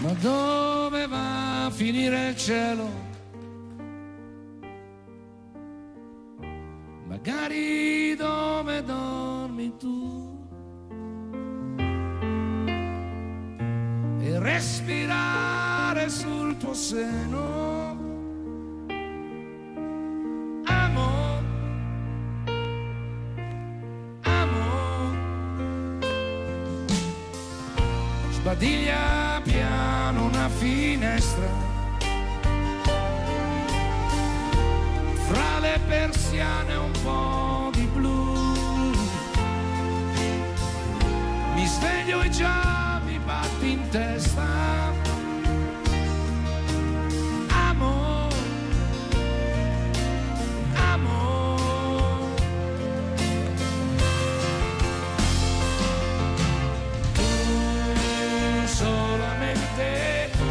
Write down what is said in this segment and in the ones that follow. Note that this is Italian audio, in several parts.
Ma dove va a finire il cielo? Magari dove dormi tu, e respirare sul tuo seno. Amo, amo, sbadiglia piano una finestra, fra le persiane un po' di blu. Mi sveglio e già mi batti in testa. Amo, amo. Tu, solamente tu.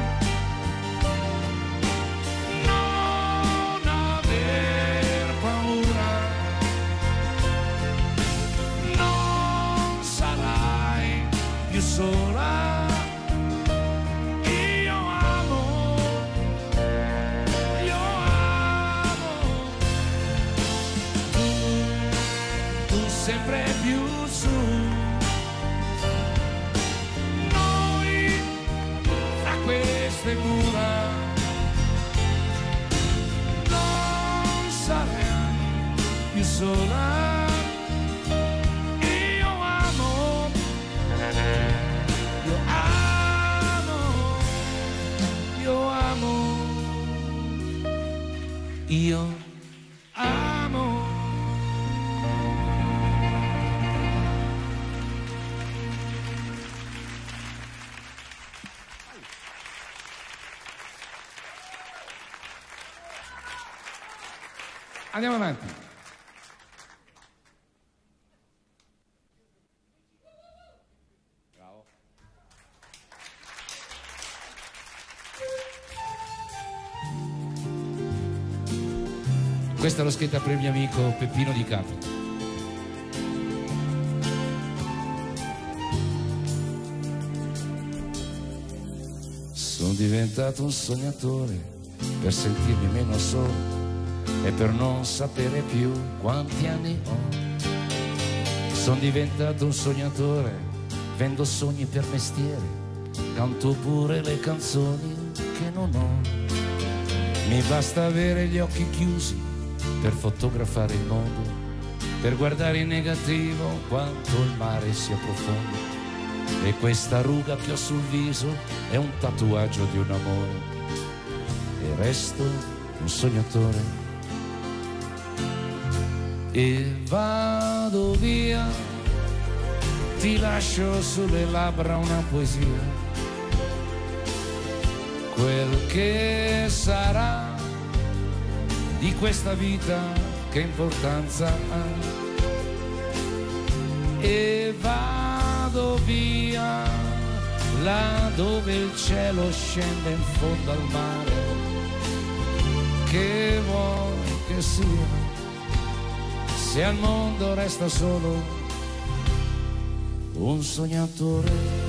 Sola, io amo, tu sempre più su, noi tra queste mura non sarai più sola. Io amo. Andiamo avanti. Bravo. Questa l'ho scritta per il mio amico Peppino Di Capri. Sono diventato un sognatore per sentirmi meno solo e per non sapere più quanti anni ho. Sono diventato un sognatore, vendo sogni per mestiere, canto pure le canzoni che non ho. Mi basta avere gli occhi chiusi per fotografare il mondo, per guardare in negativo quanto il mare sia profondo. E questa ruga che ho sul viso è un tatuaggio di un amore, e resto un sognatore. E vado via, ti lascio sulle labbra una poesia, quel che sarà di questa vita che importanza ha. E vado via là dove il cielo scende in fondo al mare, che vuoi che sia, se al mondo resta solo un sognatore.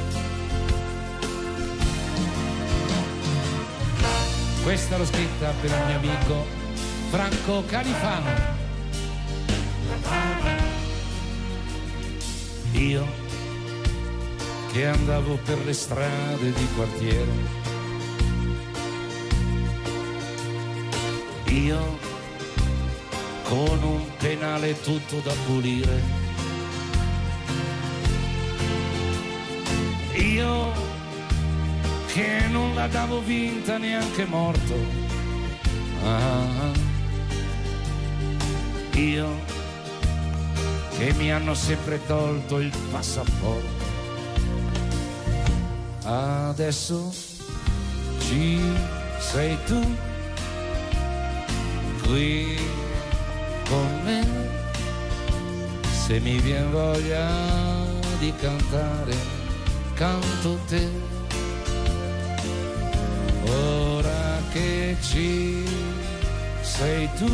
Questa l'ho scritta per il mio amico Franco Califano. Io che andavo per le strade di quartiere, io con un penale tutto da pulire, io che non la davo vinta neanche morto, io che mi hanno sempre tolto il passaporto. Adesso ci sei tu qui con me, se mi vien voglia di cantare canto te. Ora che ci sei tu,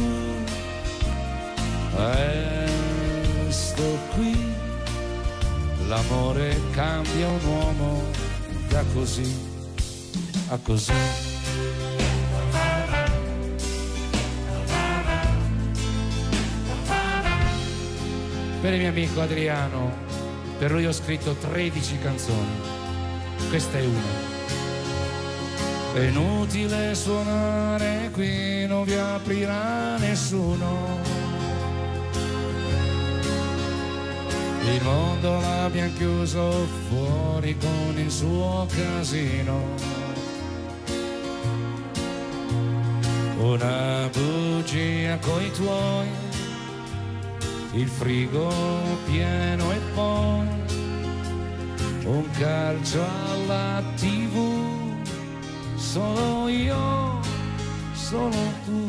sto qui, l'amore cambia un uomo da così a così. Per il mio amico Adriano, per lui ho scritto 13 canzoni, questa è una. È inutile suonare qui, non vi aprirà nessuno. Il mondo l'abbiamo chiuso fuori con il suo casino. Una bugia coi tuoi, il frigo pieno e poi un calcio alla TV. Solo io, solo tu,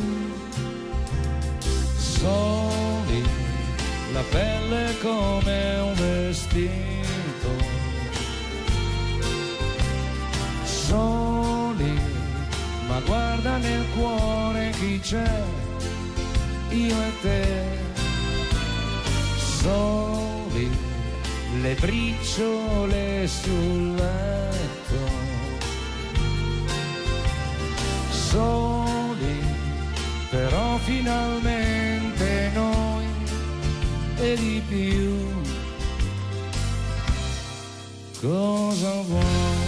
soli, la pelle come un vestito, soli, ma guarda nel cuore chi c'è, io e te, soli, le briciole sul letto, soli, però finalmente noi e di più. Cosa vuoi?